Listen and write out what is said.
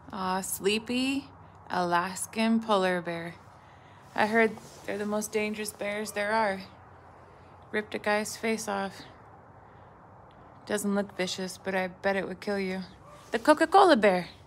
Aw, sleepy Alaskan polar bear. I heard they're the most dangerous bears there are. Ripped a guy's face off. Doesn't look vicious, but I bet it would kill you. The Coca-Cola bear.